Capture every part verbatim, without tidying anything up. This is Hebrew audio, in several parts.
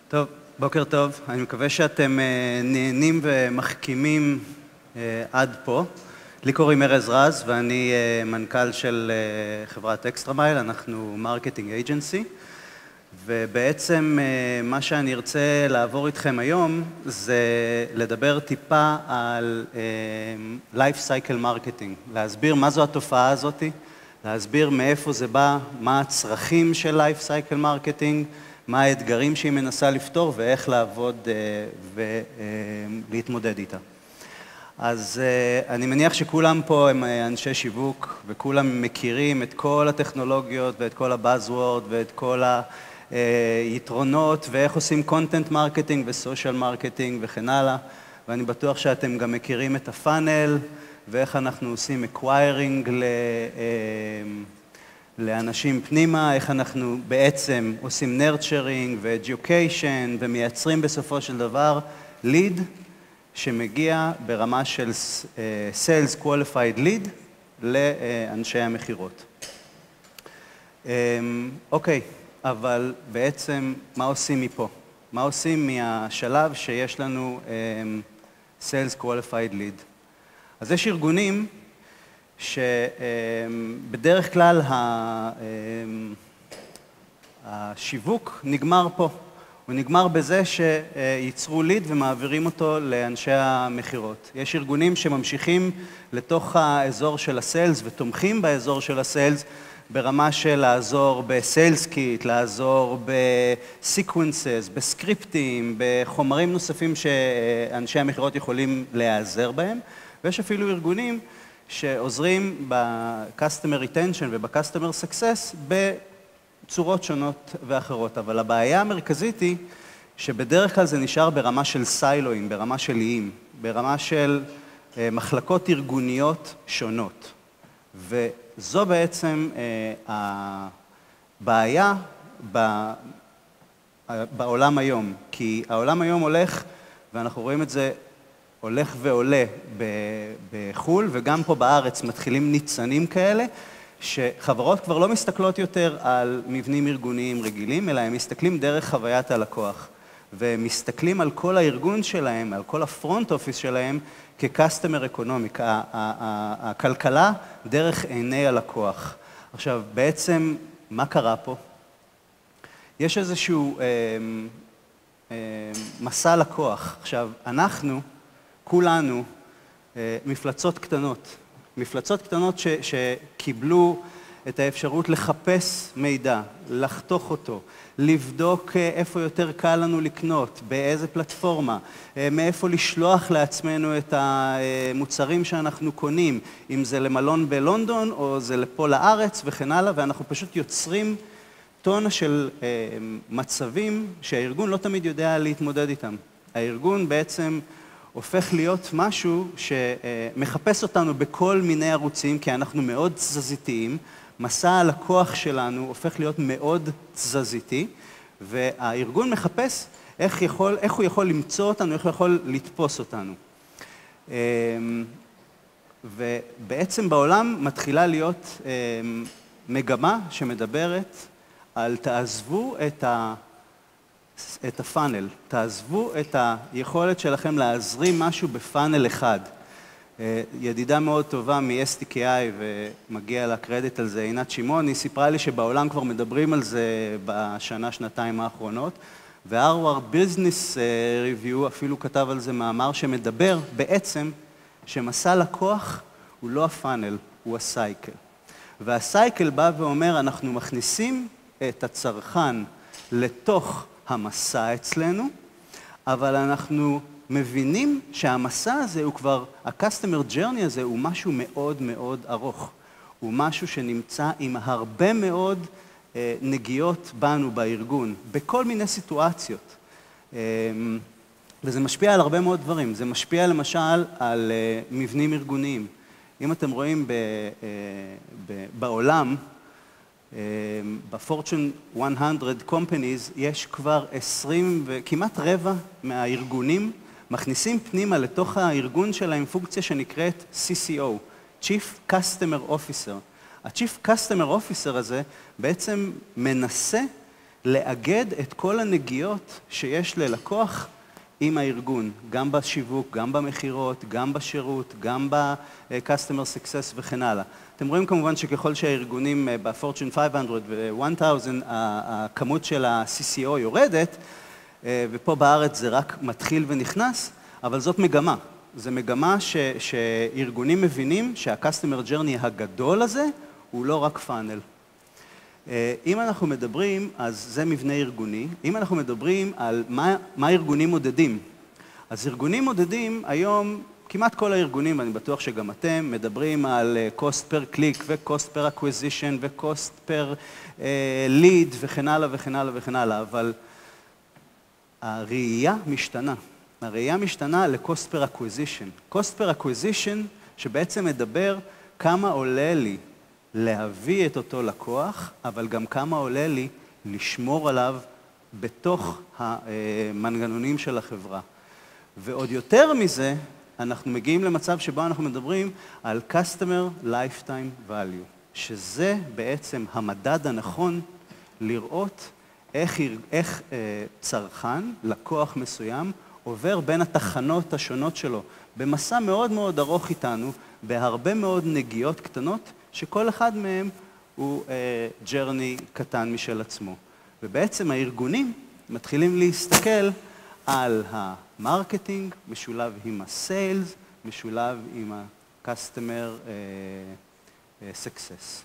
טוב, בוקר טוב. אני מקווה שאתם נהנים ומחכימים עד פה. לי קוראים ארז רז ואני מנכ"ל של חברת Xtra-Mile, אנחנו מרקטינג אייג'נסי. ובעצם מה שאני ארצה לעבור איתכם היום זה לדבר טיפה על Lifecycle מרקטינג, להסביר מה זו התופעה הזאת, להסביר מאיפה זה בא, מה הצרכים של Lifecycle מרקטינג, מה האתגרים שהיא מנסה לפתור ואיך לעבוד ולהתמודד איתה. אז אני מניח שכולם פה הם אנשי שיווק וכולם מכירים את כל הטכנולוגיות ואת כל הבאזוורד ואת כל היתרונות ואיך עושים קונטנט מרקטינג וסושיאל מרקטינג וכן הלאה, ואני בטוח שאתם גם מכירים את הפאנל ואיך אנחנו עושים אקוויירינג ל... לאנשים פנימה, איך אנחנו בעצם עושים nurturing ו-education ומייצרים בסופו של דבר lead שמגיע ברמה של sales qualified lead לאנשי המחירות. אוקיי, אבל בעצם מה עושים מפה? מה עושים מהשלב שיש לנו sales qualified lead? אז יש ארגונים שבדרך כלל השיווק נגמר פה. הוא נגמר בזה שייצרו ליד ומעבירים אותו לאנשי המחירות. יש ארגונים שממשיכים לתוך האזור של הסיילס ותומכים באזור של הסיילס ברמה של לעזור בסיילס קיט, לעזור בסיקוונסס, בסקריפטים, בחומרים נוספים שאנשי המחירות יכולים להיעזר בהם. ויש אפילו ארגונים שעוזרים ב-Customer Retention וב-Customer Success בצורות שונות ואחרות. אבל הבעיה המרכזית היא שבדרך כלל זה נשאר ברמה של סיילואים, ברמה של איים, ברמה של מחלקות ארגוניות שונות. וזו בעצם הבעיה בעולם היום. כי העולם היום הולך, ואנחנו רואים את זה, הולך ועולה בחול, וגם פה בארץ מתחילים ניצנים כאלה, שחברות כבר לא מסתכלות יותר על מבנים ארגוניים רגילים, אלא הם מסתכלים דרך חוויית הלקוח, ומסתכלים על כל הארגון שלהם, על כל הפרונט אופיס שלהם, כקסטומר אקונומיק, הכלכלה דרך עיני הלקוח. עכשיו, בעצם, מה קרה פה? יש איזשהו אה, אה, מסע לקוח. עכשיו, אנחנו, כולנו מפלצות קטנות, מפלצות קטנות ש, שקיבלו את האפשרות לחפש מידע, לחתוך אותו, לבדוק איפה יותר קל לנו לקנות, באיזה פלטפורמה, מאיפה לשלוח לעצמנו את המוצרים שאנחנו קונים, אם זה למלון בלונדון או זה לפה לארץ וכן הלאה, ואנחנו פשוט יוצרים טונה של מצבים שהארגון לא תמיד יודע להתמודד איתם. הארגון בעצם הופך להיות משהו שמחפש אותנו בכל מיני ערוצים, כי אנחנו מאוד תזזיתיים. מסע הלקוח שלנו הופך להיות מאוד תזזיתי, והארגון מחפש איך, יכול, איך הוא יכול למצוא אותנו, איך הוא יכול לתפוס אותנו. ובעצם בעולם מתחילה להיות מגמה שמדברת על תעזבו את ה... את הפאנל, תעזבו את היכולת שלכם להזרים משהו בפאנל אחד. ידידה מאוד טובה מ-אס טי קיי איי, ומגיע לה קרדיט על זה, עינת שמעון, היא סיפרה לי שבעולם כבר מדברים על זה בשנה, שנתיים האחרונות, ו-Harvard Business Review אפילו כתב על זה מאמר שמדבר בעצם שמסע לקוח הוא לא הפאנל, הוא הסייקל. והסייקל בא ואומר, אנחנו מכניסים את הצרכן לתוך המסע אצלנו, אבל אנחנו מבינים שהמסע הזה הוא כבר, ה-Customer Journey הזה הוא משהו מאוד מאוד ארוך. הוא משהו שנמצא עם הרבה מאוד אה, נגיעות בנו בארגון, בכל מיני סיטואציות. אה, וזה משפיע על הרבה מאוד דברים. זה משפיע למשל על אה, מבנים ארגוניים. אם אתם רואים ב, אה, ב, בעולם, בפורצ'ון מאה companies יש כבר עשרים וכמעט רבע מהארגונים מכניסים פנימה לתוך הארגון שלהם פונקציה שנקראת סי סי או, Chief Customer Officer. ה-Chief Customer Officer הזה בעצם מנסה לאגד את כל הנגיעות שיש ללקוח עם הארגון, גם בשיווק, גם במחירות, גם בשירות, גם ב-Customer Success וכן הלאה. אתם רואים כמובן שככל שהארגונים ב-Fortune חמש מאות ו-אלף, הכמות של ה-סי סי או יורדת, ופה בארץ זה רק מתחיל ונכנס, אבל זאת מגמה. זו מגמה ש- שארגונים מבינים שה-Customer Journey הגדול הזה הוא לא רק פאנל. אם אנחנו מדברים, אז זה מבנה ארגוני. אם אנחנו מדברים על מה, מה ארגונים מודדים, אז ארגונים מודדים היום, כמעט כל הארגונים, ואני בטוח שגם אתם, מדברים על cost per click ו-cost per acquisition ו-cost per uh, lead וכן הלאה וכן הלאה וכן הלאה, אבל הראייה משתנה. הראייה משתנה ל-cost per acquisition. cost per acquisition שבעצם מדבר כמה עולה לי להביא את אותו לקוח, אבל גם כמה עולה לי לשמור עליו בתוך המנגנונים של החברה. ועוד יותר מזה, אנחנו מגיעים למצב שבו אנחנו מדברים על Customer Lifetime Value, שזה בעצם המדד הנכון לראות איך, איך צרכן, לקוח מסוים, עובר בין התחנות השונות שלו, במסע מאוד מאוד ארוך איתנו, בהרבה מאוד נגיעות קטנות, שכל אחד מהם הוא uh, ג'רני קטן משל עצמו. ובעצם הארגונים מתחילים להסתכל על המרקטינג, משולב עם הסיילס, משולב עם ה-customer uh, uh, success.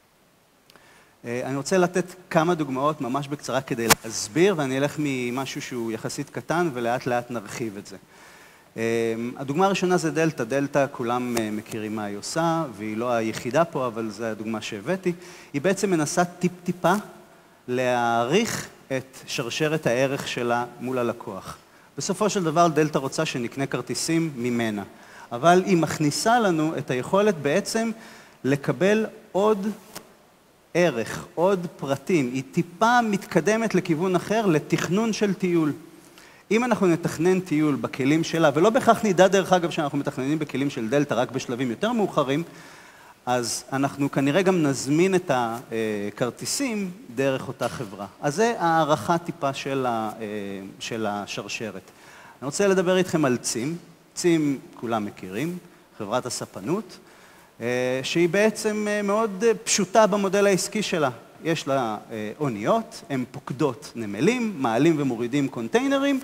Uh, אני רוצה לתת כמה דוגמאות ממש בקצרה כדי להסביר, ואני אלך ממשהו שהוא יחסית קטן ולאט לאט נרחיב את זה. הדוגמה הראשונה זה דלטה. דלטה, כולם מכירים מה היא עושה, והיא לא היחידה פה, אבל זו הדוגמה שהבאתי. היא בעצם מנסה טיפ-טיפה להעריך את שרשרת הערך שלה מול הלקוח. בסופו של דבר, דלטה רוצה שנקנה כרטיסים ממנה. אבל היא מכניסה לנו את היכולת בעצם לקבל עוד ערך, עוד פרטים. היא טיפה מתקדמת לכיוון אחר, לתכנון של טיול. אם אנחנו נתכנן טיול בכלים שלה, ולא בכך נדע דרך אגב שאנחנו מתכננים בכלים של דלטה, רק בשלבים יותר מאוחרים, אז אנחנו כנראה גם נזמין את הכרטיסים דרך אותה חברה. אז זה הערכה טיפה של, ה, של השרשרת. אני רוצה לדבר איתכם על צים. צים כולם מכירים, חברת הספנות, שהיא בעצם מאוד פשוטה במודל העסקי שלה. יש לה אוניות, הן פוקדות נמלים, מעלים ומורידים קונטיינרים,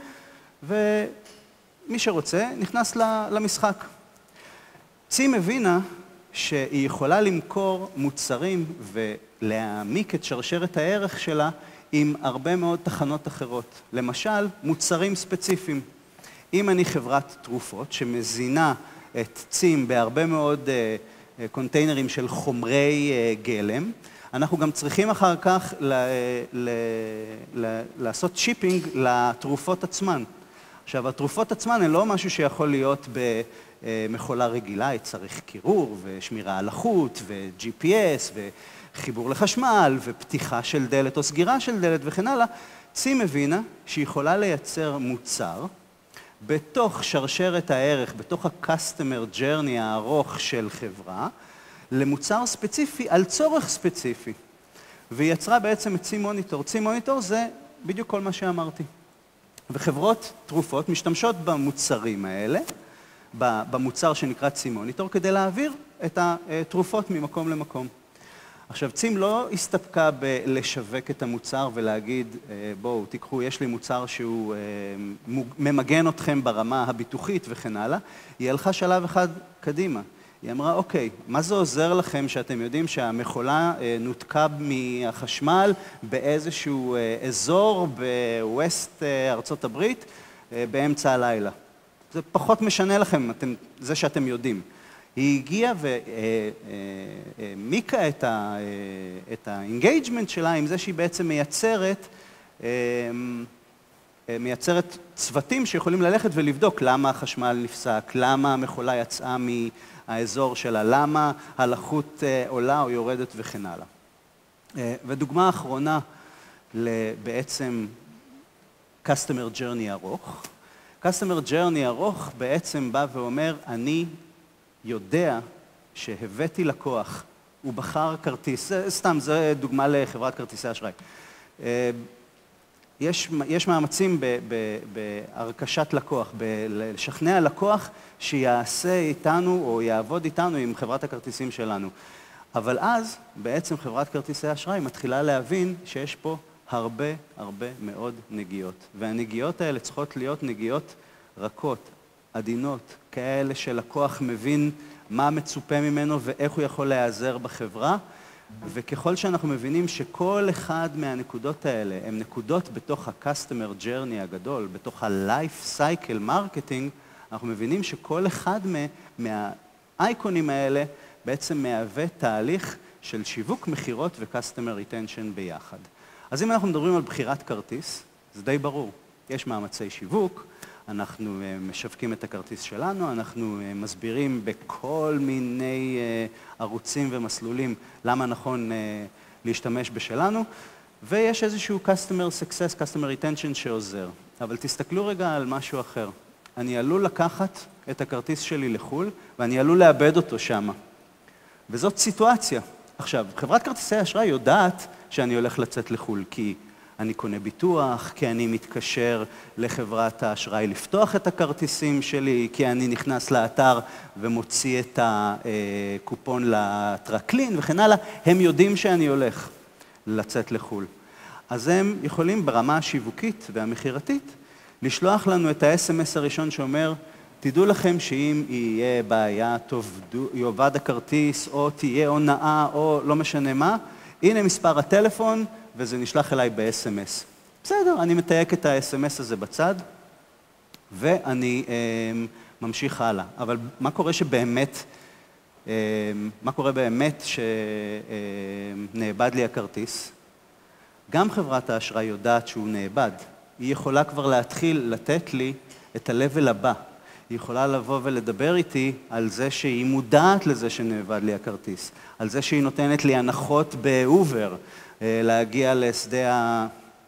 ומי שרוצה נכנס למשחק. צים הבינה שהיא יכולה למכור מוצרים ולהעמיק את שרשרת הערך שלה עם הרבה מאוד תחנות אחרות. למשל, מוצרים ספציפיים. אם אני חברת תרופות שמזינה את צים בהרבה מאוד קונטיינרים של חומרי גלם, אנחנו גם צריכים אחר כך ל- ל- ל- לעשות שיפינג לתרופות עצמן. עכשיו, התרופות עצמן הן לא משהו שיכול להיות במכולה רגילה, צריך קירור ושמירה על החוט ו-ג'י פי אס וחיבור לחשמל ופתיחה של דלת או סגירה של דלת וכן הלאה. צים הבינה שהיא יכולה לייצר מוצר בתוך שרשרת הערך, בתוך ה-customer journey הארוך של חברה, למוצר ספציפי על צורך ספציפי. והיא יצרה בעצם את צים מוניטור. צים מוניטור זה בדיוק כל מה שאמרתי. וחברות תרופות משתמשות במוצרים האלה, במוצר שנקרא צים מוניטור, כדי להעביר את התרופות ממקום למקום. עכשיו, צים לא הסתפקה בלשווק את המוצר ולהגיד, בואו, תיקחו, יש לי מוצר שהוא ממגן אתכם ברמה הביטוחית וכן הלאה. היא הלכה שלב אחד קדימה. היא אמרה, אוקיי, מה זה עוזר לכם שאתם יודעים שהמכולה נותקה מהחשמל באיזשהו אזור בווסט ארצות הברית באמצע הלילה? זה פחות משנה לכם, אתם, זה שאתם יודעים. היא הגיעה והעמיקה את ה, את האינגייג'מנט שלה עם זה שהיא בעצם מייצרת, מייצרת צוותים שיכולים ללכת ולבדוק למה החשמל נפסק, למה המכולה יצאה מהאזור שלה, למה הלחות עולה או יורדת וכן הלאה. ודוגמה אחרונה לבעצם customer journey ארוך. customer journey ארוך בעצם בא ואומר, אני יודע שהבאתי לקוח, הוא בחר כרטיס, סתם, זו דוגמה לחברת כרטיסי אשראי. יש, יש מאמצים בהרכשת לקוח, לשכנע לקוח שיעשה איתנו או יעבוד איתנו עם חברת הכרטיסים שלנו. אבל אז בעצם חברת כרטיסי אשראי מתחילה להבין שיש פה הרבה הרבה מאוד נגיעות. והנגיעות האלה צריכות להיות נגיעות רכות, עדינות, כאלה שלקוח מבין מה מצופה ממנו ואיך הוא יכול להיעזר בחברה. וככל שאנחנו מבינים שכל אחד מהנקודות האלה הם נקודות בתוך ה-Customer Journey הגדול, בתוך ה-Lifecycle Marketing, אנחנו מבינים שכל אחד מהאייקונים האלה בעצם מהווה תהליך של שיווק, מחירות ו-Customer Retention ביחד. אז אם אנחנו מדברים על בחירת כרטיס, זה די ברור. יש מאמצי שיווק, אנחנו משווקים את הכרטיס שלנו, אנחנו מסבירים בכל מיני ערוצים ומסלולים למה נכון להשתמש בשלנו, ויש איזשהו Customer Success, Customer Retention שעוזר. אבל תסתכלו רגע על משהו אחר. אני עלול לקחת את הכרטיס שלי לחול, ואני עלול לאבד אותו שם. וזאת סיטואציה. עכשיו, חברת כרטיסי אשראי יודעת שאני הולך לצאת לחול, כי אני קונה ביטוח, כי אני מתקשר לחברת האשראי לפתוח את הכרטיסים שלי, כי אני נכנס לאתר ומוציא את הקופון לטרקלין וכן הלאה. הם יודעים שאני הולך לצאת לחול. אז הם יכולים ברמה השיווקית והמחירתית לשלוח לנו את ה-אס אם אס הראשון שאומר, תדעו לכם שאם יהיה בעיה, יאבד הכרטיס, או תהיה הונאה, או לא משנה מה, הנה מספר הטלפון, וזה נשלח אליי ב-אס אם אס. בסדר, אני מתייק את ה-אס אם אס הזה בצד, ואני אה, ממשיך הלאה. אבל מה קורה שבאמת, אה, מה קורה באמת שנאבד לי הכרטיס? גם חברת האשראי יודעת שהוא נאבד. היא יכולה כבר להתחיל לתת לי את ה-level הבא. היא יכולה לבוא ולדבר איתי על זה שהיא מודעת לזה שנאבד לי הכרטיס, על זה שהיא נותנת לי הנחות באובר, להגיע לשדה, ה...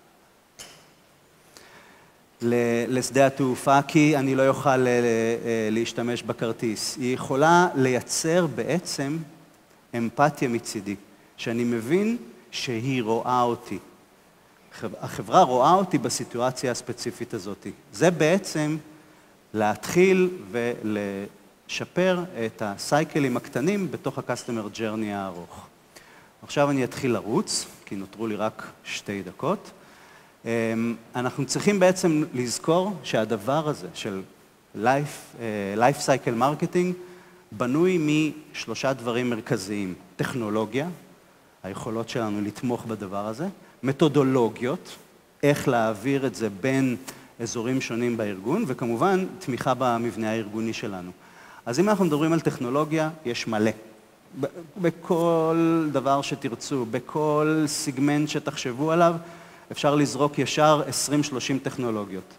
לשדה התעופה, כי אני לא יוכל להשתמש בכרטיס. היא יכולה לייצר בעצם אמפתיה מצידי, שאני מבין שהיא רואה אותי. החברה רואה אותי בסיטואציה הספציפית הזאת. זה בעצם להתחיל ולשפר את הסייקלים הקטנים בתוך ה-Customer Journey הארוך. עכשיו אני אתחיל לרוץ, כי נותרו לי רק שתי דקות. אנחנו צריכים בעצם לזכור שהדבר הזה של Life, Lifecycle Marketing בנוי משלושה דברים מרכזיים. טכנולוגיה, היכולות שלנו לתמוך בדבר הזה, מתודולוגיות, איך להעביר את זה בין אזורים שונים בארגון, וכמובן תמיכה במבנה הארגוני שלנו. אז אם אנחנו מדברים על טכנולוגיה, יש מלא. בכל דבר שתרצו, בכל סיגמנט שתחשבו עליו, אפשר לזרוק ישר עשרים שלושים טכנולוגיות.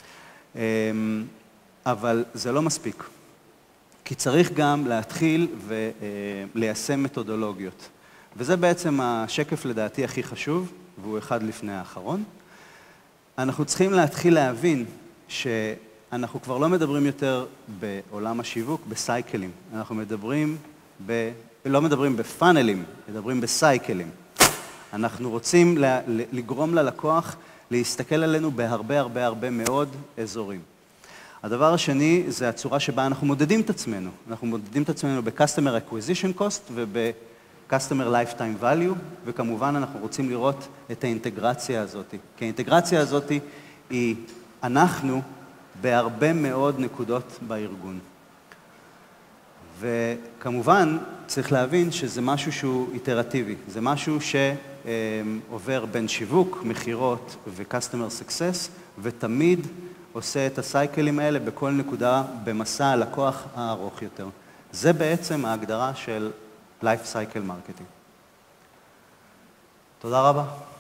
אבל זה לא מספיק, כי צריך גם להתחיל וליישם מתודולוגיות. וזה בעצם השקף לדעתי הכי חשוב, והוא אחד לפני האחרון. אנחנו צריכים להתחיל להבין שאנחנו כבר לא מדברים יותר בעולם השיווק, בסייקלים. אנחנו מדברים ב... לא מדברים בפאנלים, מדברים בסייקלים. אנחנו רוצים לגרום ללקוח להסתכל עלינו בהרבה הרבה הרבה מאוד אזורים. הדבר השני זה הצורה שבה אנחנו מודדים את עצמנו. אנחנו מודדים את עצמנו ב-Customer Acquisition Cost וב-Customer Lifetime Value, וכמובן אנחנו רוצים לראות את האינטגרציה הזאת. כי האינטגרציה הזאת היא אנחנו בהרבה מאוד נקודות בארגון. וכמובן צריך להבין שזה משהו שהוא איטרטיבי, זה משהו שעובר בין שיווק, מחירות ו-Customer Success, ותמיד עושה את הסייקלים האלה בכל נקודה במסע הלקוח הארוך יותר. זה בעצם ההגדרה של Lifecycle Marketing. תודה רבה.